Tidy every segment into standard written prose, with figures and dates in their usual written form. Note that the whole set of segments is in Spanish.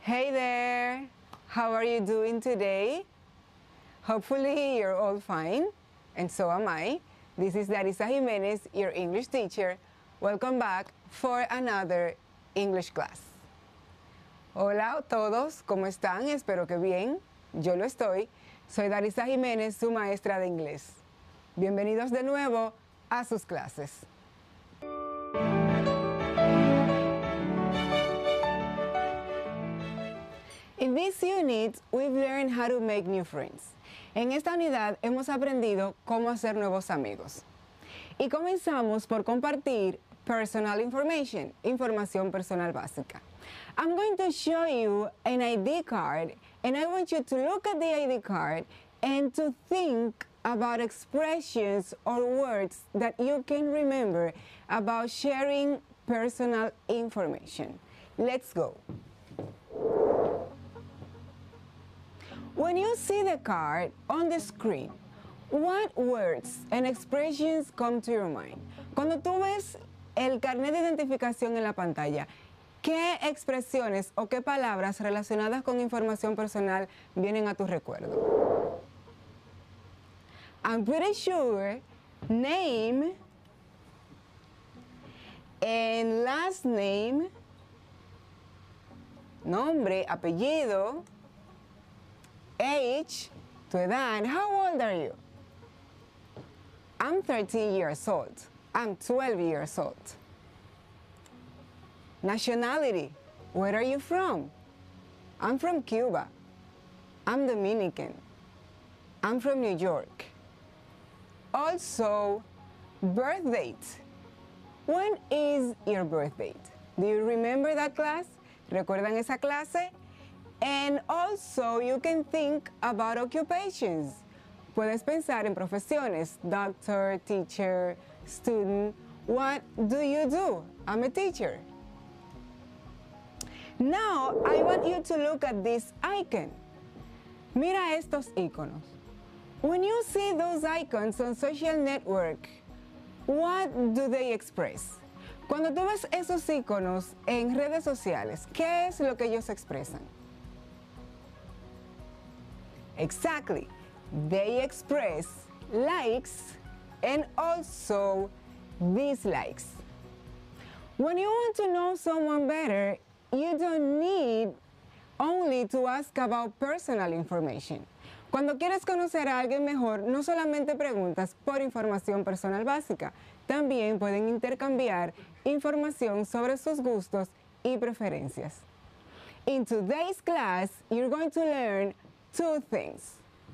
Hey there! How are you doing today? Hopefully you're all fine, and so am I. This is Darisa Jimenez, your English teacher. Welcome back for another English class. Hola a todos, ¿cómo están? Espero que bien. Yo lo estoy. Soy Darisa Jimenez, su maestra de inglés. Bienvenidos de nuevo a sus clases. In this unit, we've learned how to make new friends. En esta unidad hemos aprendido cómo hacer nuevos amigos. Y comenzamos por compartir personal information, información personal básica. I'm going to show you an ID card, and I want you to look at the ID card and to think about expressions or words that you can remember about sharing personal information. Let's go. When you see the card on the screen, what words and expressions come to your mind? Cuando tú ves el carnet de identificación en la pantalla, ¿qué expresiones o qué palabras relacionadas con información personal vienen a tu recuerdo? I'm pretty sure name and last name, nombre, apellido, age, tu edad. How old are you? I'm 13 years old. I'm 12 years old. Nationality, where are you from? I'm from Cuba. I'm Dominican. I'm from New York. Also, birth date. When is your birth date? Do you remember that class? ¿Recuerdan esa clase? And also, you can think about occupations. Puedes pensar en profesiones, doctor, teacher, student. What do you do? I'm a teacher. Now, I want you to look at this icon. Mira estos iconos. When you see those icons on social network, what do they express? Cuando tú ves esos iconos en redes sociales, ¿qué es lo que ellos expresan? Exactly. They express likes and also dislikes. When you want to know someone better, you don't need only to ask about personal information. Cuando quieres conocer a alguien mejor, no solamente preguntas por información personal básica, también pueden intercambiar información sobre sus gustos y preferencias. In today's class, you're going to learn two things.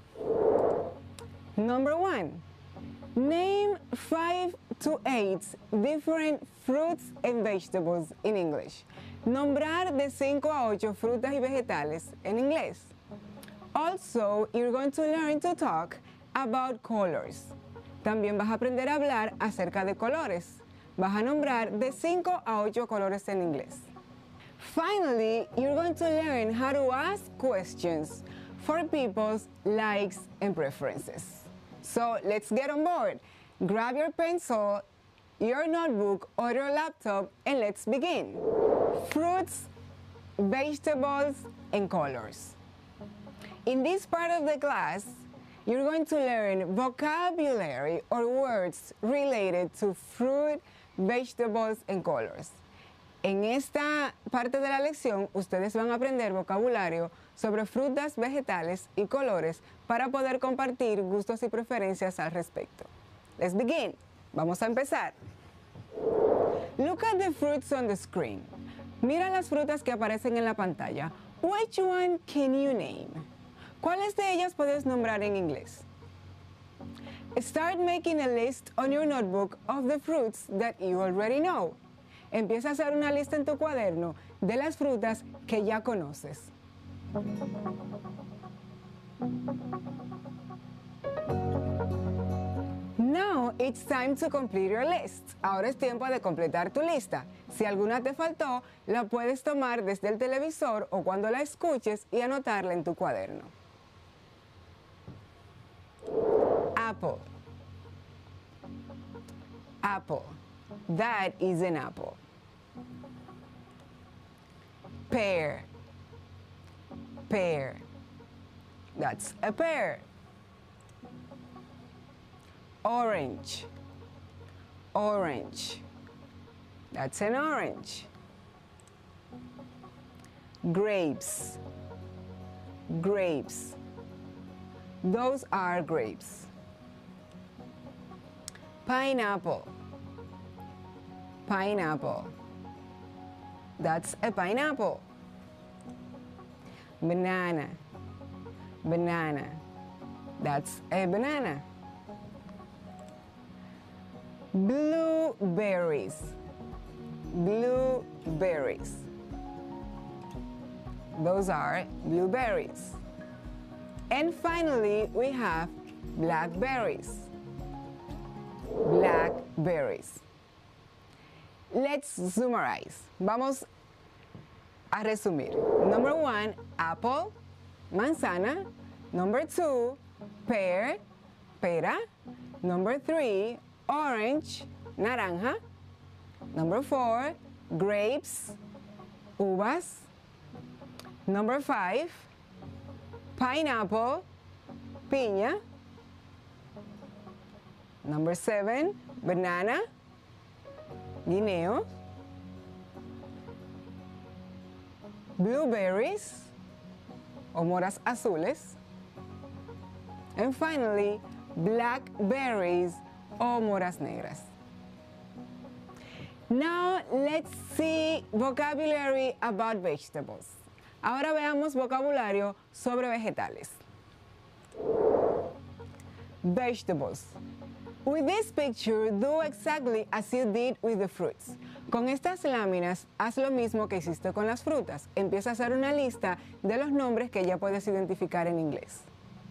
Number one, name 5 to 8 different fruits and vegetables in English. Nombrar de 5 a 8 frutas y vegetales en inglés. Also, you're going to learn to talk about colors. También vas a aprender a hablar acerca de colores. Vas a nombrar de 5 a 8 colores en inglés. Finally, you're going to learn how to ask questions for people's likes and preferences. So let's get on board. Grab your pencil, your notebook, or your laptop, and let's begin. Fruits, vegetables, and colors. In this part of the class, you're going to learn vocabulary or words related to fruit, vegetables, and colors. En esta parte de la lección, ustedes van a aprender vocabulario sobre frutas, vegetales y colores para poder compartir gustos y preferencias al respecto. Let's begin. Vamos a empezar. Look at the fruits on the screen. Mira las frutas que aparecen en la pantalla. Which one can you name? ¿Cuáles de ellas puedes nombrar en inglés? Start making a list on your notebook of the fruits that you already know. Empieza a hacer una lista en tu cuaderno de las frutas que ya conoces. Now it's time to complete your list. Ahora es tiempo de completar tu lista. Si alguna te faltó, la puedes tomar desde el televisor o cuando la escuches y anotarla en tu cuaderno. Apple. Apple. That is an apple. Pear. Pear. That's a pear. Orange. Orange. That's an orange. Grapes. Grapes. Those are grapes. Pineapple. Pineapple. That's a pineapple. Banana. Banana. That's a banana. Blueberries. Blueberries. Those are blueberries. And finally, we have blackberries. Blackberries. Let's summarize. Vamos a resumir. Number 1, apple, manzana. Number 2, pear, pera. Number 3, orange, naranja. Number 4, grapes, uvas. Number 5, pineapple, piña. Number 7, banana, guineo. Blueberries, o moras azules. And finally, blackberries, o moras negras. Now let's see vocabulary about vegetables. Ahora veamos vocabulario sobre vegetales. Vegetables. With this picture, do exactly as you did with the fruits. Con estas láminas, haz lo mismo que hiciste con las frutas. Empieza a hacer una lista de los nombres que ya puedes identificar en inglés.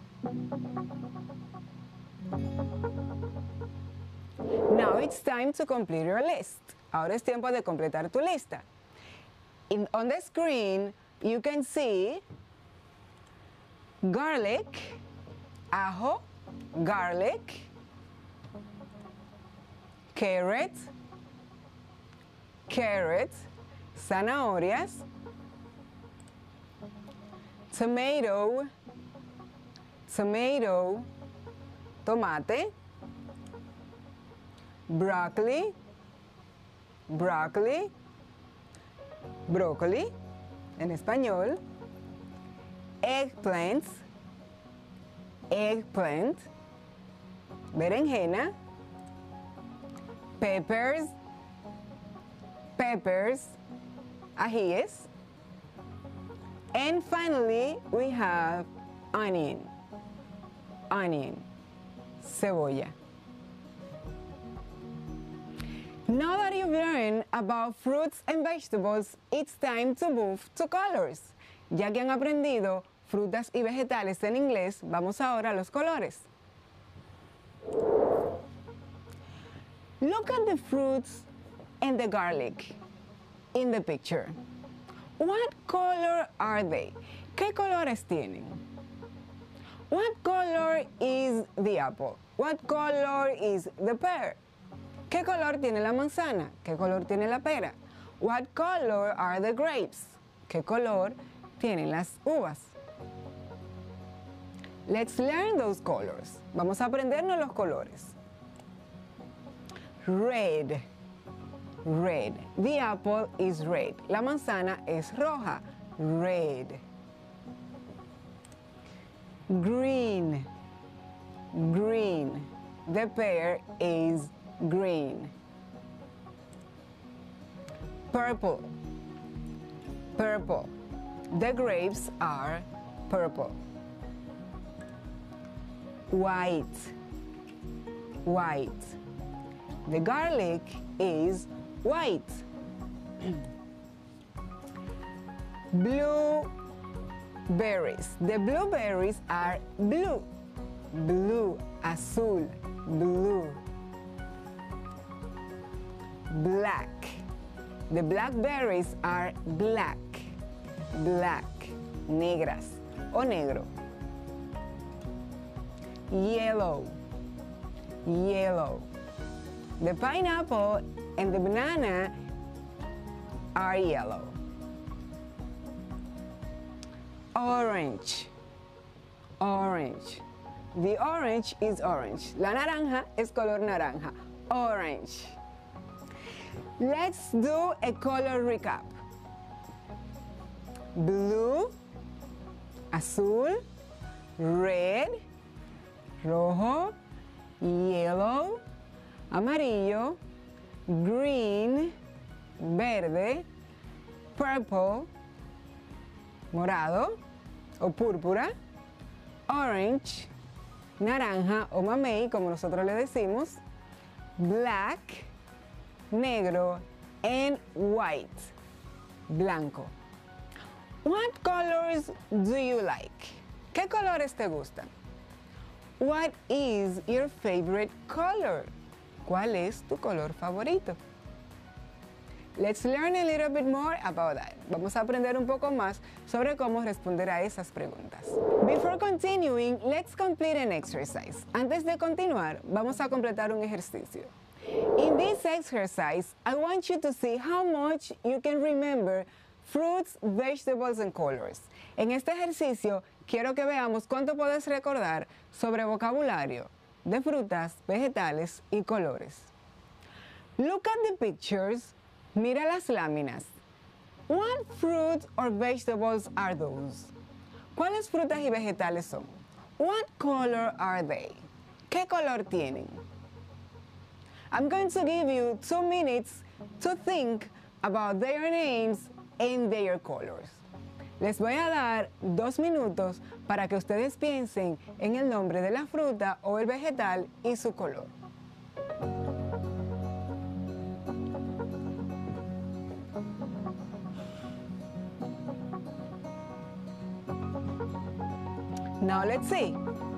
Now it's time to complete your list. Ahora es tiempo de completar tu lista. On the screen, you can see garlic, ajo, garlic, carrot, carrot, zanahorias, tomato, tomato, tomate, broccoli, broccoli, brócoli, en español, eggplant, eggplant, berenjena, peppers, peppers, ajíes, and finally we have onion, onion, cebolla. Now that you've learned about fruits and vegetables, it's time to move to colors. Ya que han aprendido frutas y vegetales en inglés, vamos ahora a los colores. Look at the fruits and the garlic in the picture. What color are they? ¿Qué colores tienen? What color is the apple? What color is the pear? ¿Qué color tiene la manzana? ¿Qué color tiene la pera? What color are the grapes? ¿Qué color tienen las uvas? Let's learn those colors. Vamos a aprendernos los colores. Red, red. The apple is red. La manzana es roja. Red. Green, green. The pear is green. Purple, purple. The grapes are purple. White, white. The garlic is white. Blueberries. The blueberries are blue. Blue, azul, blue. Black. The blackberries are black. Black, negras o negro. Yellow, yellow. The pineapple and the banana are yellow. Orange. Orange. The orange is orange. La naranja es color naranja. Orange. Let's do a color recap. Blue, azul, red, rojo, yellow, amarillo, green, verde, purple, morado o púrpura, orange, naranja o mamey, como nosotros le decimos, black, negro, and white, blanco. What colors do you like? ¿Qué colores te gustan? What is your favorite color? ¿Cuál es tu color favorito? Let's learn a little bit more about that. Vamos a aprender un poco más sobre cómo responder a esas preguntas. Before continuing, let's complete an exercise. Antes de continuar, vamos a completar un ejercicio. In this exercise, I want you to see how much you can remember fruits, vegetables, and colors. En este ejercicio, quiero que veamos cuánto puedes recordar sobre vocabulario de frutas, vegetales y colores. Look at the pictures. Mira las láminas. What fruits or vegetables are those? ¿Cuáles frutas y vegetales son? What color are they? ¿Qué color tienen? I'm going to give you 2 minutes to think about their names and their colors. Les voy a dar 2 minutos para que ustedes piensen en el nombre de la fruta o el vegetal y su color. Now let's see.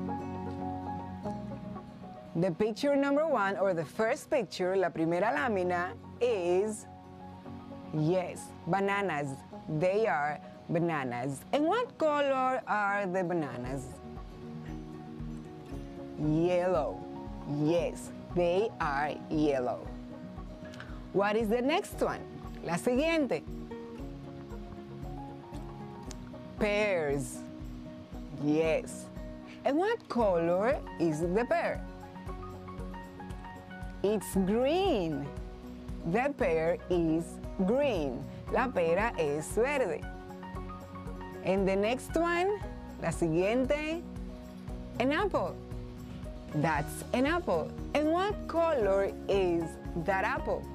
The picture number 1, or the first picture, la primera lámina, is, yes, bananas. They are bananas. And what color are the bananas? Yellow. Yes, they are yellow. What is the next one? La siguiente. Pears. Yes. And what color is the pear? It's green. The pear is green. La pera es verde. And the next one, la siguiente, an apple. That's an apple. And what color is that apple?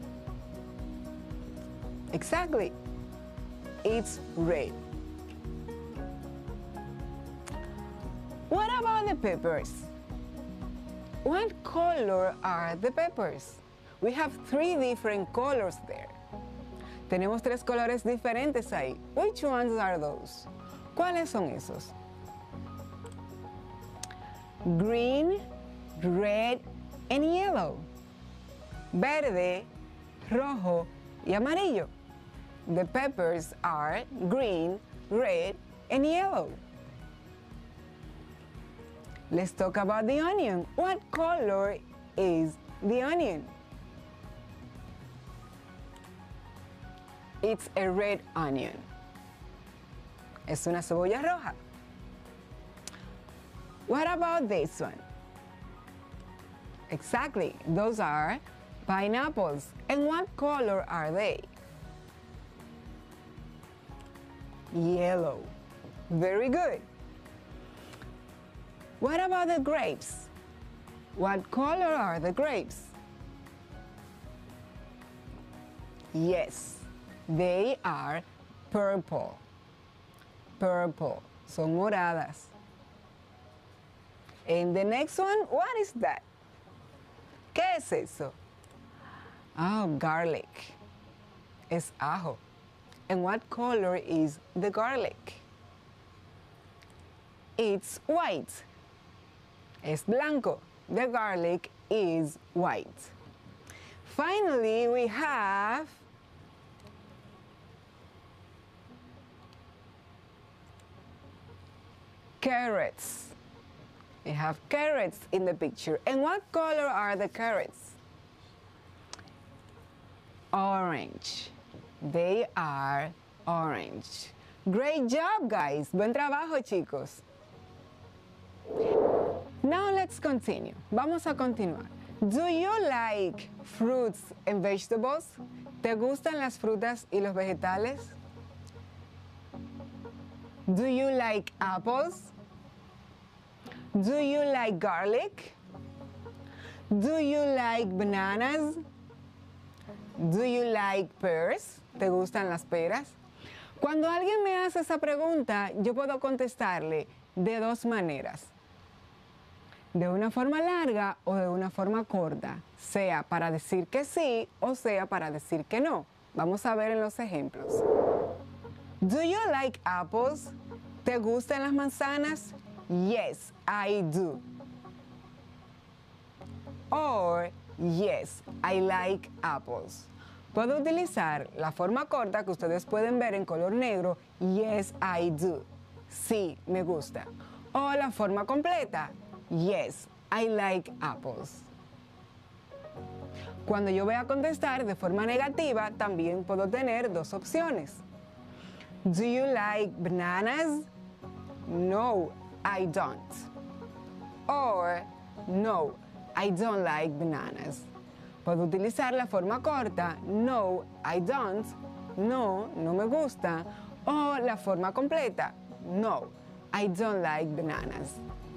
Exactly. It's red. What about the peppers? What color are the peppers? We have 3 different colors there. Tenemos 3 colores diferentes ahí. Which ones are those? ¿Cuáles son esos? Green, red, and yellow. Verde, rojo, y amarillo. The peppers are green, red, and yellow. Let's talk about the onion. What color is the onion? It's a red onion. Es una cebolla roja. What about this one? Exactly, those are pineapples. And what color are they? Yellow. Very good. What about the grapes? What color are the grapes? Yes, they are purple. Purple. Son moradas. And the next one, what is that? ¿Qué es eso? Oh, garlic. Es ajo. And what color is the garlic? It's white. Es blanco. The garlic is white. Finally, we have carrots. We have carrots in the picture. And what color are the carrots? Orange. They are orange. Great job, guys. Buen trabajo, chicos. Now let's continue. Vamos a continuar. Do you like fruits and vegetables? ¿Te gustan las frutas y los vegetales? Do you like apples? Do you like garlic? Do you like bananas? Do you like pears? ¿Te gustan las peras? Cuando alguien me hace esa pregunta, yo puedo contestarle de dos maneras. De una forma larga o de una forma corta, sea para decir que sí o sea para decir que no. Vamos a ver en los ejemplos. Do you like apples? ¿Te gustan las manzanas? Yes, I do. Or, yes, I like apples. Puedo utilizar la forma corta que ustedes pueden ver en color negro, yes, I do. Sí, me gusta. O la forma completa, yes, I like apples. Cuando yo voy a contestar de forma negativa, también puedo tener dos opciones. Do you like bananas? No, I don't. Or, no, I don't like bananas. Puedo utilizar la forma corta, no, I don't, no, no me gusta. O la forma completa, no, I don't like bananas.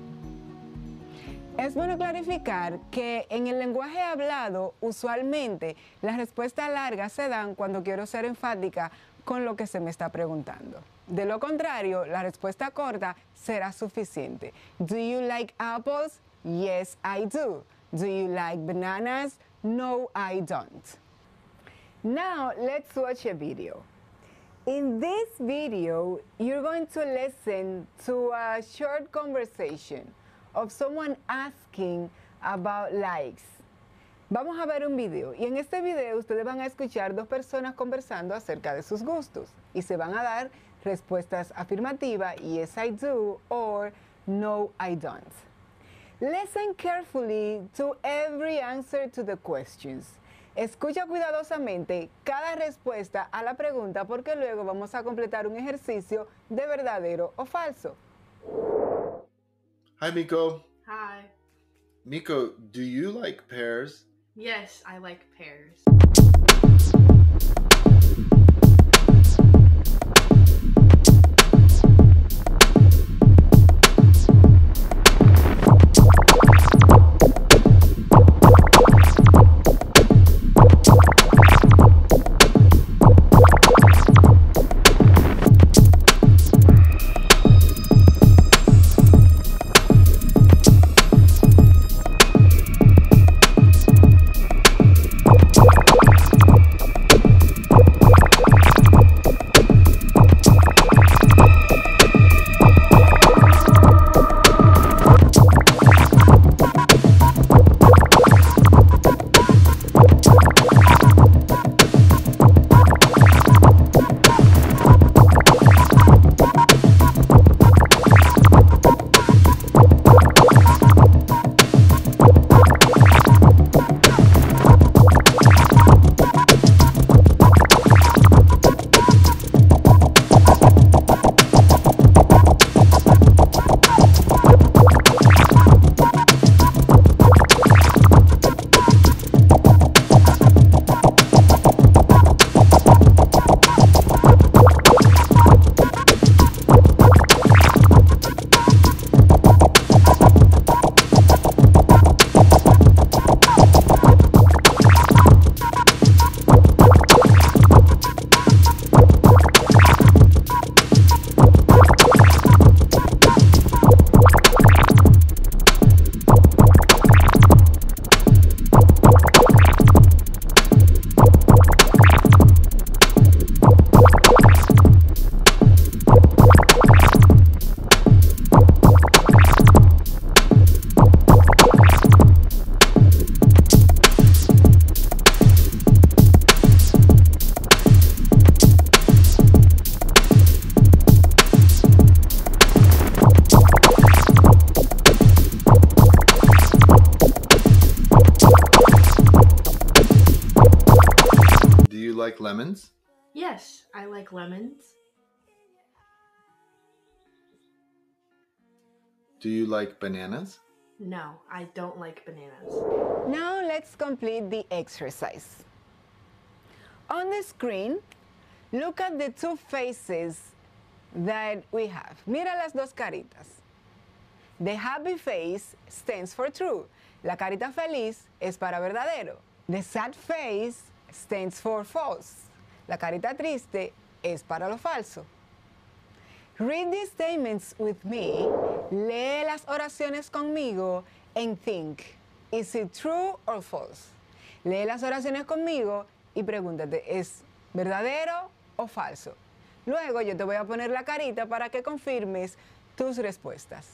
Es bueno clarificar que en el lenguaje hablado, usualmente, las respuestas largas se dan cuando quiero ser enfática con lo que se me está preguntando. De lo contrario, la respuesta corta será suficiente. Do you like apples? Yes, I do. Do you like bananas? No, I don't. Now, let's watch a video. In this video, you're going to listen to a short conversation of someone asking about likes. Vamos a ver un video y en este video ustedes van a escuchar dos personas conversando acerca de sus gustos y se van a dar respuestas afirmativas, yes I do or no I don't. Listen carefully to every answer to the questions. Escucha cuidadosamente cada respuesta a la pregunta porque luego vamos a completar un ejercicio de verdadero o falso. Hi, Miko. Hi. Miko, do you like pears? Yes, I like pears. Like lemons? Yes, I like lemons. Do you like bananas? No, I don't like bananas. Now let's complete the exercise. On the screen, look at the two faces that we have. Mira las dos caritas. The happy face stands for true. La carita feliz es para verdadero. The sad face stands for false. La carita triste es para lo falso. Read these statements with me. Lee las oraciones conmigo and think, is it true or false? Lee las oraciones conmigo y pregúntate, ¿es verdadero o falso? Luego yo te voy a poner la carita para que confirmes tus respuestas.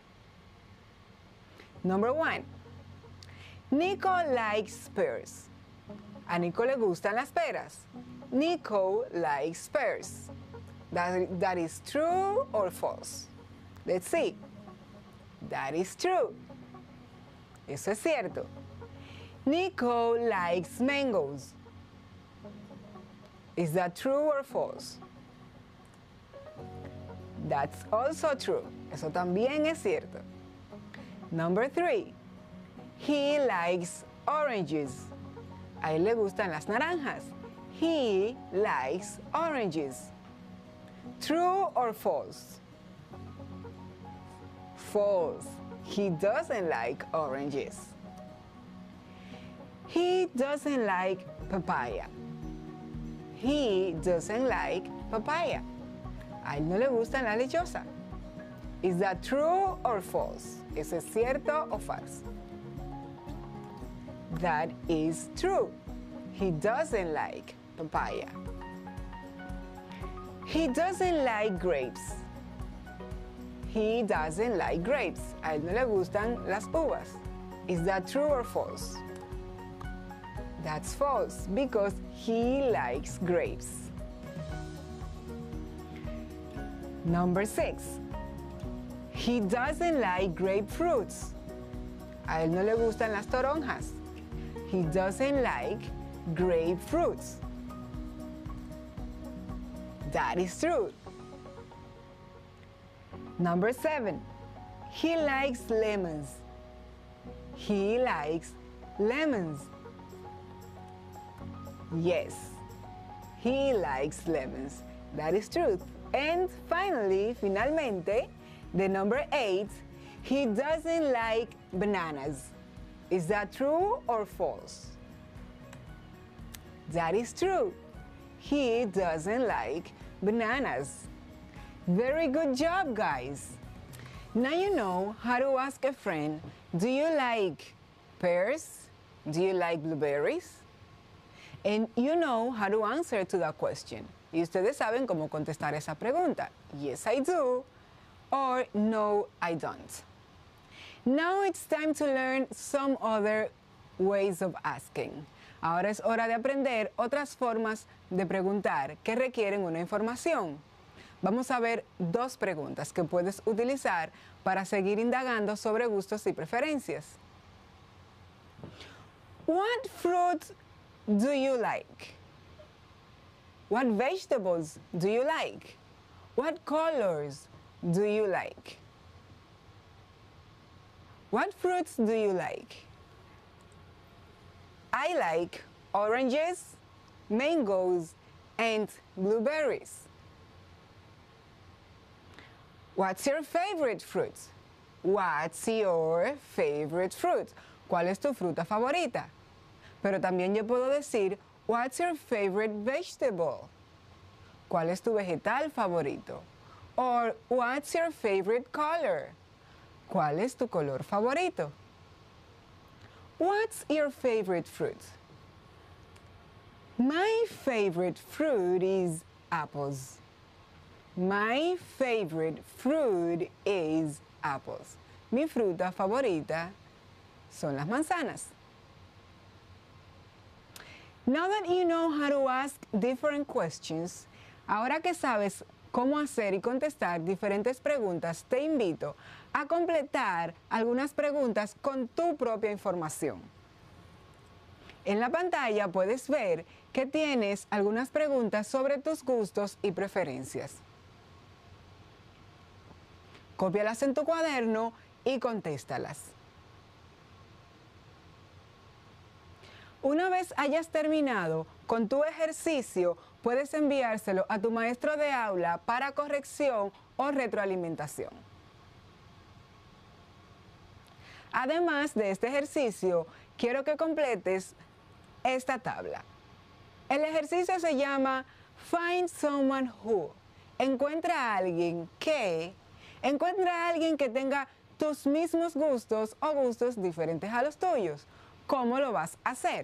Number 1. Nico likes pears. A Nico le gustan las peras. Nico likes pears. That is true or false? Let's see. That is true. Eso es cierto. Nico likes mangoes. Is that true or false? That's also true. Eso también es cierto. Number 3. He likes oranges. A él le gustan las naranjas. He likes oranges. True or false? False. He doesn't like oranges. He doesn't like papaya. He doesn't like papaya. A él no le gusta la lechosa. Is that true or false? ¿Eso es cierto o falso? That is true. He doesn't like papaya. He doesn't like grapes. He doesn't like grapes. A él no le gustan las uvas. Is that true or false? That's false because he likes grapes. Number 6. He doesn't like grapefruits. A él no le gustan las toronjas. He doesn't like grapefruits. That is true. Number 7. He likes lemons. He likes lemons. Yes, he likes lemons. That is true. And finalmente, the number 8, he doesn't like bananas. Is that true or false? That is true. He doesn't like bananas. Very good job, guys. Now you know how to ask a friend, do you like pears? Do you like blueberries? And you know how to answer to that question. Y ustedes saben cómo contestar esa pregunta. Yes, I do. Or no, I don't. Now it's time to learn some other ways of asking. Ahora es hora de aprender otras formas de preguntar que requieren una información. Vamos a ver dos preguntas que puedes utilizar para seguir indagando sobre gustos y preferencias. What fruit do you like? What vegetables do you like? What colors do you like? What fruits do you like? I like oranges, mangoes, and blueberries. What's your favorite fruit? What's your favorite fruit? ¿Cuál es tu fruta favorita? Pero también yo puedo decir, what's your favorite vegetable? ¿Cuál es tu vegetal favorito? Or, what's your favorite color? ¿Cuál es tu color favorito? What's your favorite fruit? My favorite fruit is apples. My favorite fruit is apples. Mi fruta favorita son las manzanas. Now that you know how to ask different questions, ahora que sabes cómo hacer y contestar diferentes preguntas, te invito a completar algunas preguntas con tu propia información. En la pantalla puedes ver que tienes algunas preguntas sobre tus gustos y preferencias. Cópialas en tu cuaderno y contéstalas. Una vez hayas terminado con tu ejercicio, puedes enviárselo a tu maestro de aula para corrección o retroalimentación. Además de este ejercicio, quiero que completes esta tabla. El ejercicio se llama Find Someone Who. Encuentra a alguien que tenga tus mismos gustos o gustos diferentes a los tuyos. ¿Cómo lo vas a hacer?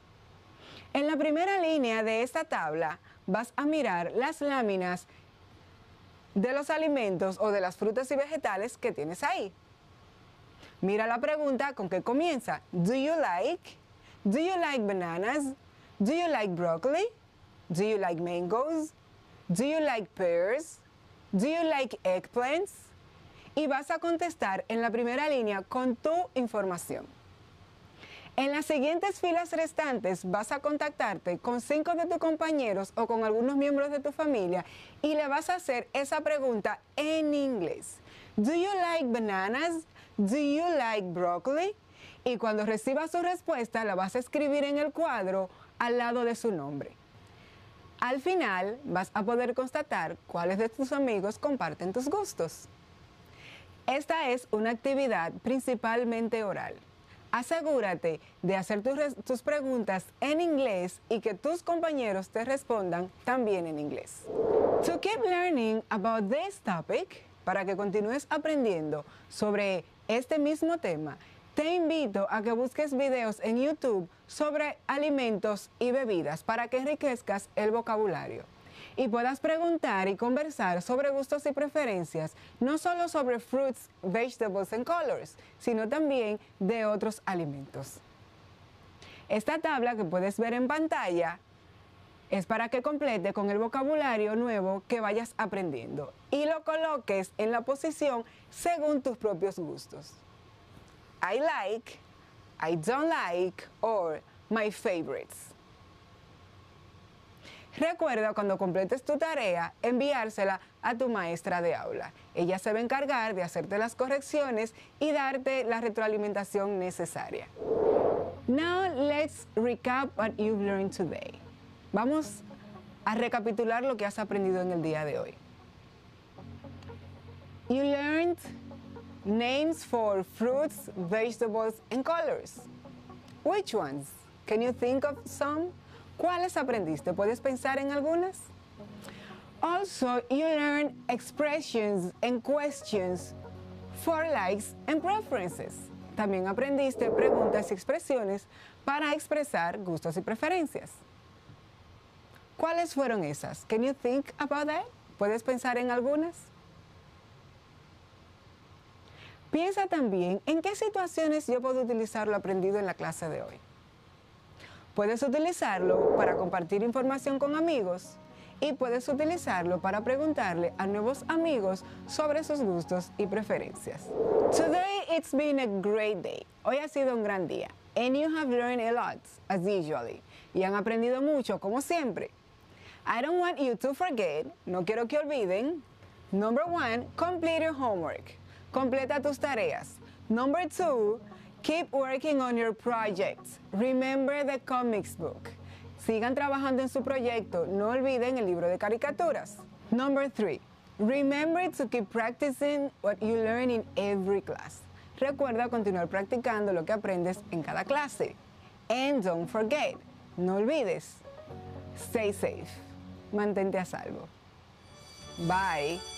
En la primera línea de esta tabla vas a mirar las láminas de los alimentos o de las frutas y vegetales que tienes ahí. Mira la pregunta con que comienza. Do you like? Do you like bananas? Do you like broccoli? Do you like mangoes? Do you like pears? Do you like eggplants? Y vas a contestar en la primera línea con tu información. En las siguientes filas restantes vas a contactarte con 5 de tus compañeros o con algunos miembros de tu familia y le vas a hacer esa pregunta en inglés. Do you like bananas? Do you like broccoli? Y cuando recibas su respuesta la vas a escribir en el cuadro al lado de su nombre. Al final vas a poder constatar cuáles de tus amigos comparten tus gustos. Esta es una actividad principalmente oral. Asegúrate de hacer tus preguntas en inglés y que tus compañeros te respondan también en inglés. To keep learning about this topic, para que continúes aprendiendo sobre este mismo tema, te invito a que busques videos en YouTube sobre alimentos y bebidas para que enriquezcas el vocabulario y puedas preguntar y conversar sobre gustos y preferencias, no solo sobre fruits, vegetables and colors, sino también de otros alimentos. Esta tabla que puedes ver en pantalla es para que complete con el vocabulario nuevo que vayas aprendiendo y lo coloques en la posición según tus propios gustos. I like, I don't like, or my favorites. Recuerda cuando completes tu tarea enviársela a tu maestra de aula. Ella se va a encargar de hacerte las correcciones y darte la retroalimentación necesaria. Now let's recap what you've learned today. Vamos a recapitular lo que has aprendido en el día de hoy. You learned names for fruits, vegetables, and colors. Which ones? Can you think of some? ¿Cuáles aprendiste? ¿Puedes pensar en algunas? Also, you learned expressions and questions for likes and preferences. También aprendiste preguntas y expresiones para expresar gustos y preferencias. ¿Cuáles fueron esas? Can you think about that? ¿Puedes pensar en algunas? Piensa también en qué situaciones yo puedo utilizar lo aprendido en la clase de hoy. Puedes utilizarlo para compartir información con amigos y puedes utilizarlo para preguntarle a nuevos amigos sobre sus gustos y preferencias. Today it's been a great day. Hoy ha sido un gran día. And you have learned a lot, as usually. Y han aprendido mucho, como siempre. I don't want you to forget, no quiero que olviden. Number 1, complete your homework. Completa tus tareas. Number 2, keep working on your projects. Remember the comics book. Sigan trabajando en su proyecto. No olviden el libro de caricaturas. Number 3, remember to keep practicing what you learn in every class. Recuerda continuar practicando lo que aprendes en cada clase. And don't forget, no olvides, stay safe. Mantente a salvo. Bye.